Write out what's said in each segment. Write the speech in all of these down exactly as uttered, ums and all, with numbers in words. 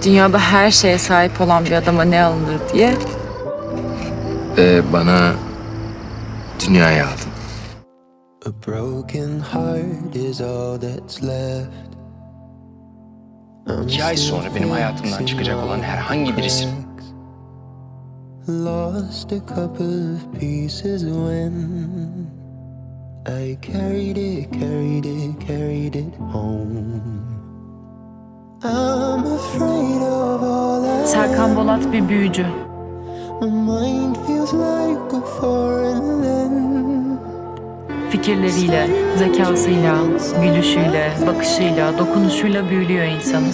dünyada her şeye sahip olan bir adama ne alınır diye. Ee, bana dünyayı aldın. İki ay sonra benim hayatımdan çıkacak olan herhangi birisi. Lost a couple of pieces when I carried it, carried it, carried it home. I'm afraid of all that. Serkan Bolat bir büyücü. My mind feels like a foreign land. Fikirleriyle, zekasıyla, gülüşüyle, bakışıyla, dokunuşuyla büyülüyor insanı.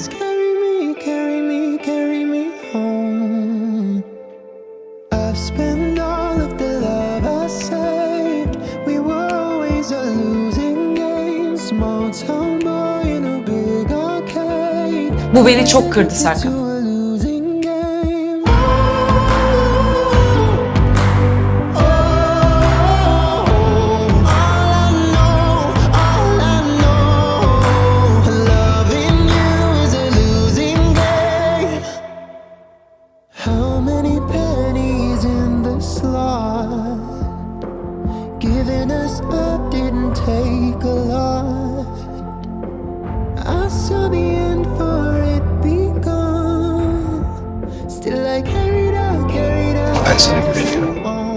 Bu beni çok kırdı Serkan. Ben sana güveniyorum.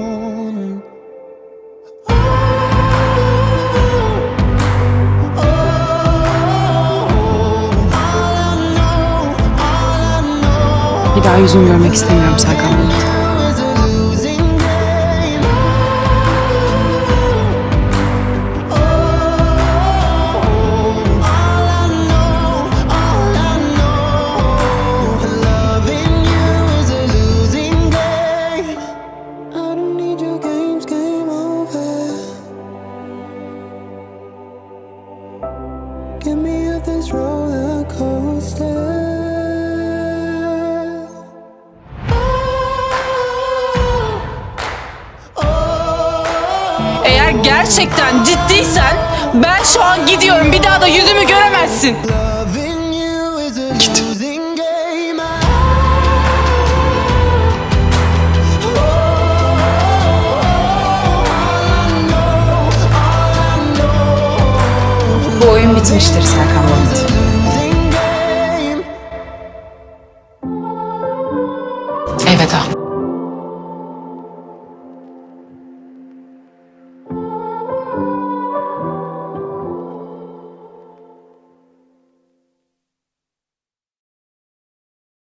Bir daha yüzünü görmek istemiyorum Serkan Bolat. Get me off this roller coaster. Eğer gerçekten ciddiysen ben şu an gidiyorum. Bir daha da yüzümü göremezsin. Git. Bu oyun bitmiştir Serkan Bolat.